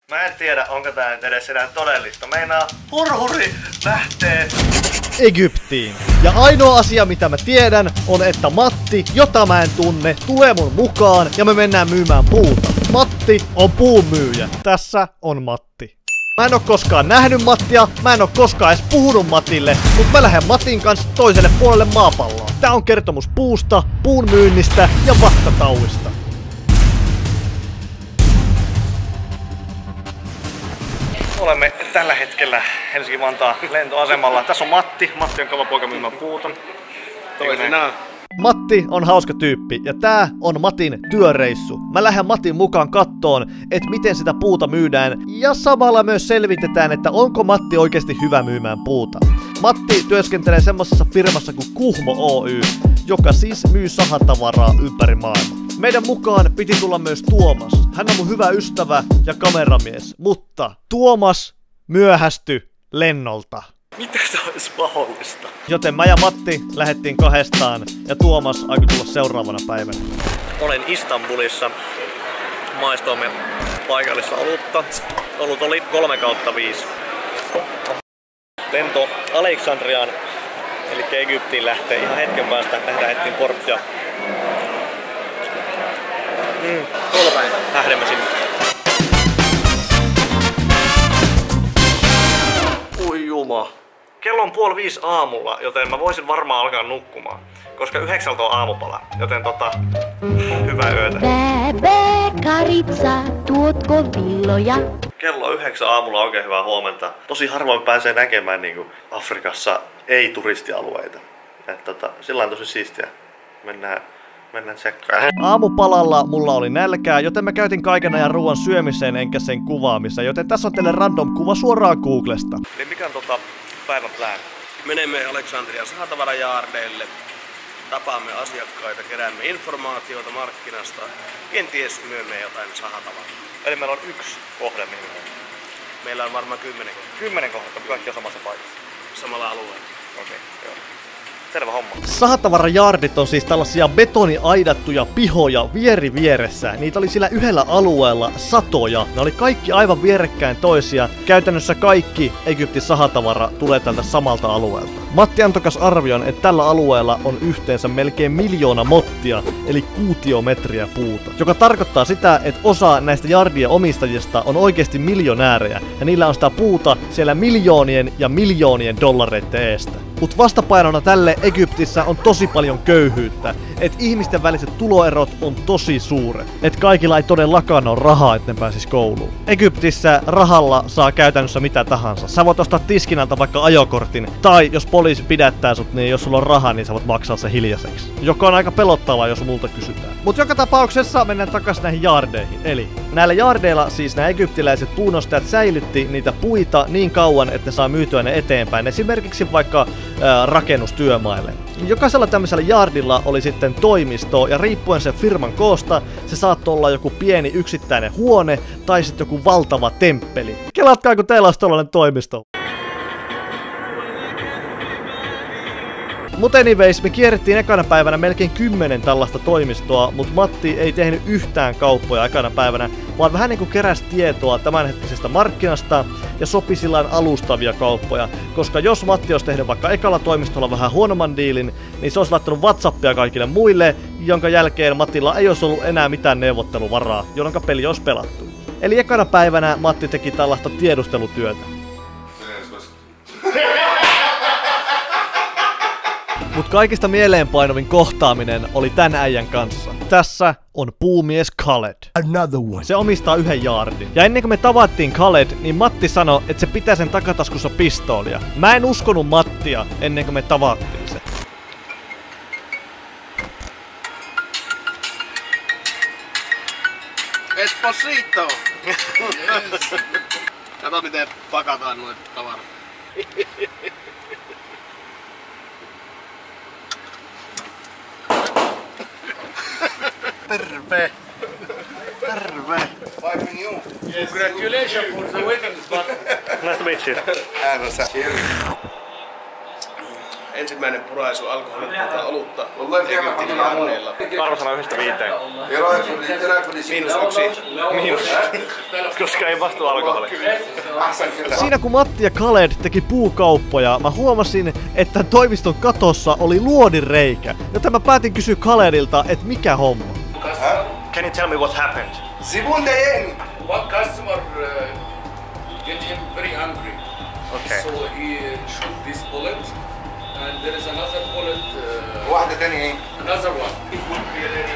Mä en tiedä, onko tää nyt edes enää todellista. Meinaa hurhuri lähtee Egyptiin. Ja ainoa asia mitä mä tiedän on, että Matti, jota mä en tunne, tulee mun mukaan ja me mennään myymään puuta. Matti on puumyyjä. Tässä on Matti. Mä en oo koskaan nähnyt Mattia, mä en oo koskaan edes puhunut Matille, mut mä lähden Matin kanssa toiselle puolelle maapalloa. Tää on kertomus puusta, puun myynnistä ja vattatauista. Olemme tällä hetkellä Helsinki-Vantaan lentoasemalla. Tässä on Matti. Matti on kova poika myymään puuta. Toisinaan. Matti on hauska tyyppi ja tää on Matin työreissu. Mä lähden Matin mukaan kattoon, että miten sitä puuta myydään ja samalla myös selvitetään, että onko Matti oikeasti hyvä myymään puuta. Matti työskentelee semmoisessa firmassa kuin Kuhmo Oy, joka siis myy sahatavaraa ympäri maailmaa. Meidän mukaan piti tulla myös Tuomas. Hän on mun hyvä ystävä ja kameramies, mutta Tuomas myöhästyi lennolta. Miten tää olisi mahdollista? Joten mä ja Matti lähdettiin kahdestaan ja Tuomas aikoi tulla seuraavana päivänä. Olen Istanbulissa. Maistoimme paikallista olutta. Olut oli 3/5. Lento Aleksandriaan, eli Egyptiin lähtee ihan hetken päästä. Nähdään hetken porttia. Lähdemme sinne. Ui juma. Kello on 4:30 aamulla, joten mä voisin varmaan alkaa nukkumaan. Koska 9 on aamupala, joten hyvää yötä. Karitsa, tuotko villoja? Kello on 9 aamulla, oikein hyvää huomenta. Tosi harvoin pääsee näkemään niinku Afrikassa ei-turistialueita. Sillä on tosi siistiä. Mennään tsekkaan. Aamupalalla mulla oli nälkää, joten mä käytin kaiken ajan ruoan syömiseen enkä sen kuvaamiseen, joten tässä on teille random kuva suoraan Googlesta. Eli mikä on päivän plan? Menemme Aleksandrian sahatavarajaardeille, tapaamme asiakkaita, keräämme informaatiota markkinasta, kenties myymme jotain sahatavaraa. Eli meillä on yksi kohde mihin. Meillä on varmaan 10 kohtaa. 10 kohdetta, kaikki on samassa paikassa. Samalla alueella. Okei, joo. Selvä homma. Sahatavarajaardit on siis tällaisia betoniaidattuja pihoja vieressä. Niitä oli sillä yhdellä alueella satoja. Ne oli kaikki aivan vierekkäin toisia. Käytännössä kaikki Egyptin sahatavara tulee tältä samalta alueelta. Matti antokas arvion, että tällä alueella on yhteensä melkein 1 000 000 mottia, eli kuutiometriä puuta. Joka tarkoittaa sitä, että osa näistä jardien omistajista on oikeasti miljonäärejä, ja niillä on sitä puuta siellä miljoonien ja miljoonien dollareiden eestä. Mut vastapainona tälle Egyptissä on tosi paljon köyhyyttä, että ihmisten väliset tuloerot on tosi suuret, että kaikilla ei todellakaan ole rahaa, että ne pääsis kouluun. Egyptissä rahalla saa käytännössä mitä tahansa. Sä voit ostaa tiskinalta vaikka ajokortin, tai jos poliisi pidättää sut, niin jos sulla on rahaa, niin sä voit maksaa se hiljaiseksi. Joka on aika pelottavaa, jos multa kysytään. Mut joka tapauksessa mennään takas näihin jaardeihin. Eli näillä jaardeilla siis nämä egyptiläiset puunostajat säilytti niitä puita niin kauan, että ne saa myytyä ne eteenpäin. Esimerkiksi vaikka rakennustyömaille. Jokaisella tämmöisellä yardilla oli sitten toimisto ja riippuen sen firman koosta se saattoi olla joku pieni yksittäinen huone tai sitten joku valtava temppeli. Kelatkaa kun teillä olisi tollainen toimisto. Mut anyways, me kierrettiin ekana päivänä melkein 10 tällaista toimistoa, mut Matti ei tehnyt yhtään kauppoja ekana päivänä, vaan vähän niinku keräsi tietoa tämänhetkisestä markkinasta ja sopi sillain alustavia kauppoja. Koska jos Matti olisi tehnyt vaikka ekalla toimistolla vähän huonomman diilin, niin se olisi laittanut WhatsAppia kaikille muille, jonka jälkeen Mattilla ei olisi ollut enää mitään neuvotteluvaraa, jolloin peli olisi pelattu. Eli ekana päivänä Matti teki tällaista tiedustelutyötä. Mut kaikista mieleenpainovin kohtaaminen oli tän äijän kanssa. Tässä on puumies Khaled. Another one. Se omistaa yhden jaardin. Ja ennen kuin me tavattiin Khaled, niin Matti sanoi, että se pitää sen takataskussa pistoolia. Mä en uskonut Mattia ennen kuin me tavattiin se. Esposito! Yes. Kato miten pakataan noita tavarat. Terve! Terve! 5 minutes. Yes. Congratulations for the wedding, but... Nice to meet you. ensimmäinen puraisu alkoholittua olutta Egyptin ranneilla. Arvosana 1-5. -1. Koska ei vastu alkoholi. Siinä kun Matti ja Khaled teki puukauppoja, mä huomasin, että toimiston katossa oli luodinreikä. Joten mä päätin kysyä Khaledilta, että mikä homma. Can you tell me what happened? One customer get him very hungry. Okay. So he shoot this bullet, and there is another bullet. Another one. It would be ready.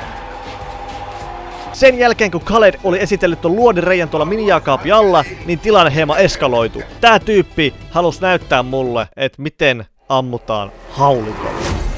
Sen jälkeen kun Khaled oli esitellyt ton luodinreijän tuolla minijaakaapin alla, niin tilanne hieman eskaloitu. Tää tyyppi halusi näyttää mulle, että miten ammutaan haulikolla.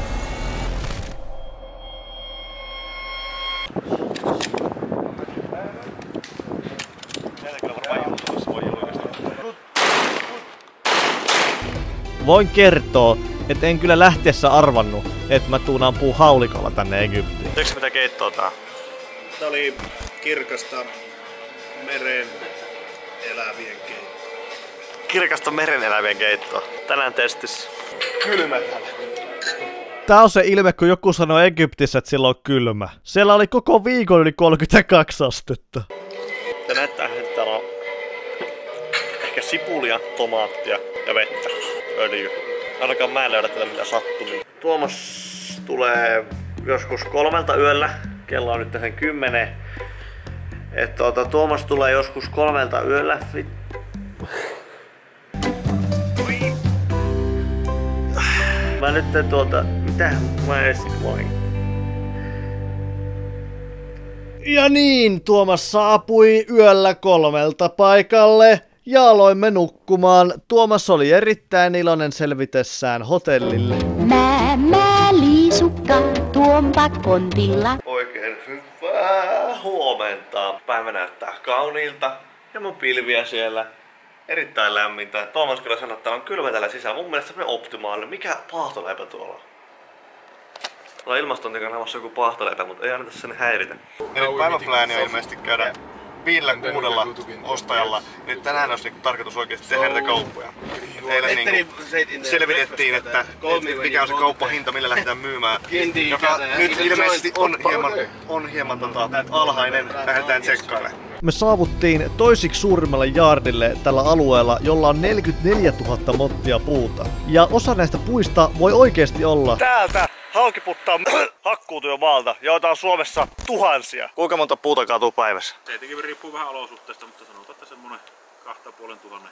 Voin kertoa, että en kyllä lähtiessä arvannut, että mä tuun ampuu haulikolla tänne Egyptiin. Tiedätkö mitä keittoa tää? Tää oli kirkasta meren elävien keittoa. Kirkasta meren elävien keittoa. Tänään testissä. Kylmätään. Tää on se ilme, kun joku sanoi Egyptissä, että sillä on kylmä. Siellä oli koko viikon yli 32 astetta. Tää näyttää, että täällä on ehkä sipulia, tomaattia ja vettä. Öljy. Ainakaan mä en löydä tätä mitä sattuu. Tuomas tulee joskus 3 yöllä. Kello on nyt sen 10. Tuomas tulee joskus 3 yöllä. Mä nyt mitä mä edes voin? Ja niin, Tuomas saapui yöllä 3 paikalle ja aloimme nukkumaan. Tuomas oli erittäin iloinen selvitessään hotellille. Mä liisukka tuompa kontilla. Oikein hyvää huomenta. Päivä näyttää kauniilta ja mun pilviä siellä. Erittäin lämmintä. Tuomas kyllä sanoi, että on kylmä täällä sisällä. Mun mielestä se on optimaalinen. Mikä paahtoleipä tuolla on? Tuolla ilmastontikan havassa joku paahtoleipä, mutta ei anneta sen häiritä. Eli päiväplääni on ilmeisesti käydä 5-6 ostajalla. Nyt tänään olisi tarkoitus oikeasti tehdä näitä kauppoja. Eilen selvitettiin, että mikä on se kauppahinta, millä lähdetään myymään. Joka nyt ilmeisesti on hieman alhainen. Lähdetään tsekkailemaan. Me saavuttiin toisiksi suurimmalle jaardille tällä alueella, jolla on 44 000 mottia puuta. Ja osa näistä puista voi oikeasti olla Täältä haukiputtaa hakkuutuja maalta, joita on Suomessa tuhansia. Kuinka monta puuta kaatuu päivässä? Tietenkin riippuu vähän olosuhteista, mutta sanotaan, että semmonen 2500.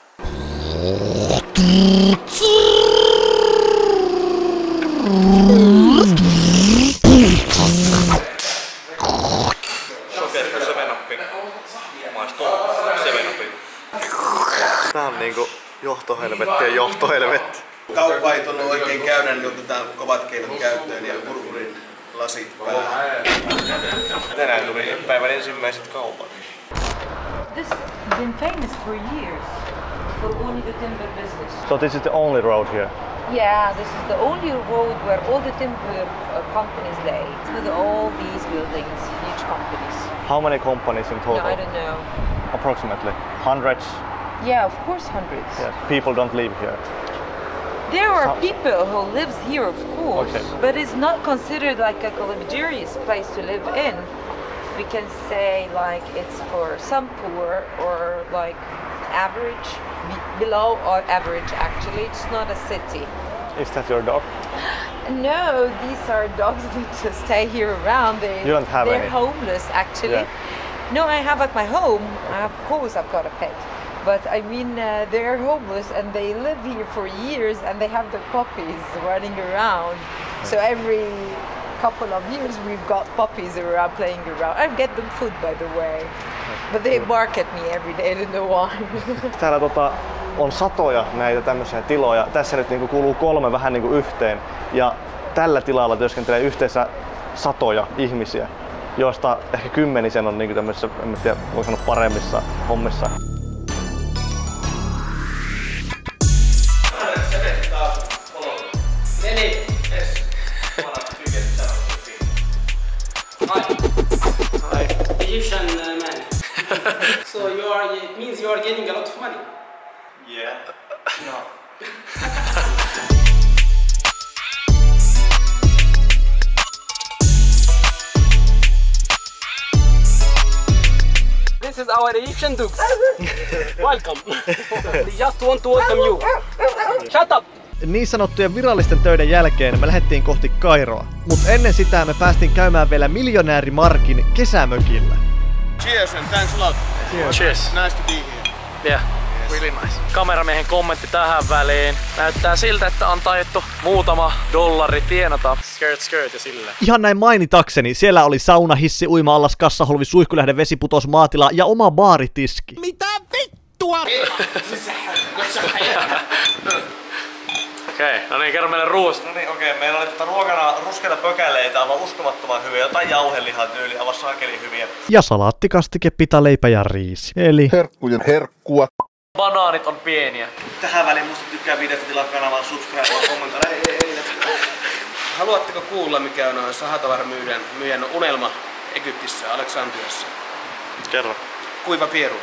Sokerista 7-Up. Maistuu 7-Up. Tää on niinku johtohelvetti ja johtohelvetti. Kauppa ei tunnu oikein käydä, niin otetaan kovat keinot käyttöön ja purpurin lasit päähän. Tänään tuli päivän ensimmäiset kaupat. This has been famous for years for only the timber business. So this is the only road here. Yeah, this is the only road where all the timber companies lay. With all these buildings, huge companies. How many companies in total? No, I don't know. Approximately hundreds. Yeah, of course hundreds. Yes. People don't live here. There are people who lives here, of course, Okay. but it's not considered like a luxurious place to live in. We can say like it's for some poor or like average, below or average actually. It's not a city. Is that your dog? No, these are dogs that just stay here around. You don't have they're any? homeless actually. Yeah. No, I have at my home. Of course, I've got a pet. But I mean, they're homeless and they live here for years and they have their puppies running around. So every couple of years we've got puppies around playing around. I get them food by the way. But they bark at me every day, I don't know why. Täällä on satoja näitä tämmöisiä tiloja. Tässä nyt niinku kuuluu 3 vähän niinku yhteen. Ja tällä tilalla työskentelee yhteensä satoja ihmisiä, joista ehkä 10 on niinku tämmöisissä, en tiedä, voi sanoa paremmissa hommissa. Hi. Egyptian man. So it means you are getting a lot of money. Yeah. No. this is our Egyptian dukes. Welcome. They just want to welcome you. Shut up! Niin sanottujen virallisten töiden jälkeen me lähdettiin kohti Kairoa. Mut ennen sitä me päästiin käymään vielä miljonääri Markin kesämökillä. Cheers and thanks a lot. Cheers. Nice to be here. Yeah. Really nice. Kameramiehen kommentti tähän väliin. Näyttää siltä, että on taidettu muutama dollari tienata. Skirt ja silleen. Ihan näin mainitakseni, siellä oli sauna, hissi, uima-allas, kassaholvi, suihkulähde, vesiputos, maatila ja oma baaritiski. Mitä vittua? Okei, no niin, kerro meille ruoasta. No niin, okei. Meillä oli ruokana ruskeita pökäleitä, aivan uskomattoman hyviä. Jotain jauhelihaa tyyli, aivan saakeli hyviä. Ja salaattikastike, pita, leipä ja riisi. Eli Herkkujen herkkua. Banaanit on pieniä. Tähän väliin muista tykkää videosta, tilaa kanavaan, subscribe ja kommentoida. Haluatteko kuulla, mikä on sahatavaramyyjän unelma Egyptissä, Aleksandriassa? Kerro. Kuiva pieru.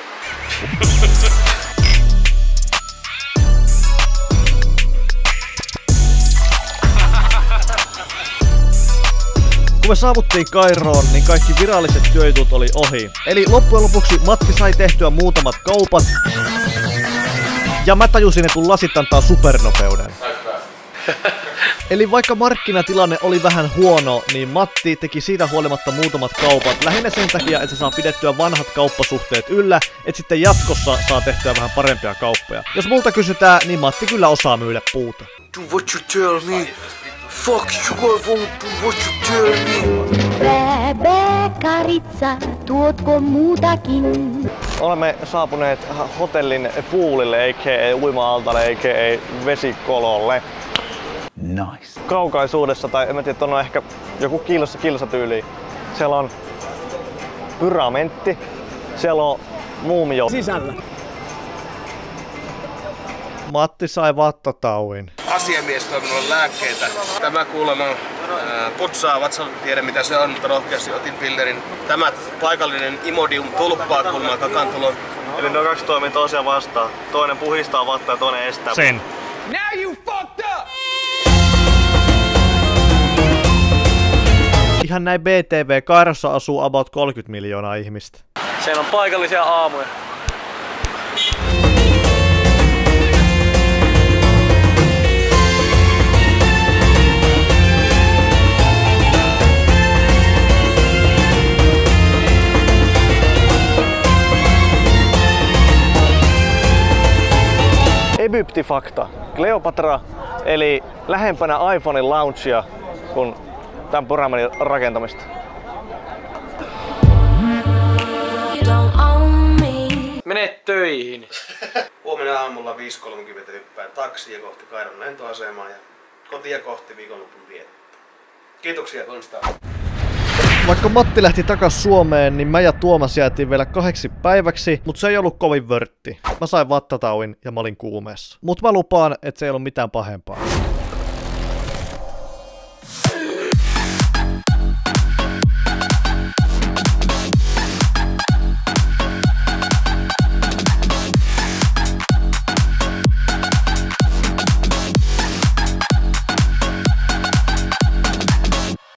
kun me saavuttiin Kairoon, niin kaikki viralliset työjutut oli ohi. Eli loppujen lopuksi Matti sai tehtyä muutamat kaupat. Ja mä tajusin, että kun lasit antaa supernopeuden. Eli vaikka markkinatilanne oli vähän huono, niin Matti teki siitä huolimatta muutamat kaupat. Lähinnä sen takia, että se saa pidettyä vanhat kauppasuhteet yllä, että sitten jatkossa saa tehtyä vähän parempia kauppoja. Jos multa kysytään, niin Matti kyllä osaa myydä puuta. Do what you tell me. Fuck you, I won't do what you tell me. Rebekaritsa, tuotko muutakin? Olemme saapuneet hotellin poolille, a.k.a. uima-altalle, a.k.a. vesikololle. Nice. Kaukaisuudessa, tai en mä tiedä, on ehkä joku kilsatyyli. Siellä on pyramentti, siellä on muumio. Sisällä. Matti sai vattatauin. Asiamies toi minulle lääkkeitä. Tämä kuulemma putsaa vatsan, tiedä mitä se on, mutta rohkeasti otin pillerin. Tämä paikallinen Imodium tulppaa kulmaa kakantulon. Eli ne kaksi toimii toisiaan vastaan. Toinen puhistaa vattaa ja toinen estää. Sen. Now you fucked up! Ihan näin BTV, Kairossa asuu about 30 miljoonaa ihmistä. Siellä on paikallisia aamuja. Egypti-fakta. Kleopatra eli lähempänä iPhonein launchia kuin tämän pyramidin rakentamista. Mene töihin. Huomenna aamulla 5.30 hyppään taksia kohti Kairon lentoasemaa ja kotia kohti viikonlopun viettä. Kiitoksia Konsta. Vaikka Matti lähti takas Suomeen, niin mä ja Tuomas jäätiin vielä 8 päiväksi, mutta se ei ollut kovin vörtti. Mä sain vattatauin ja mä olin kuumeessa. Mut mä lupaan, että se ei ollut mitään pahempaa.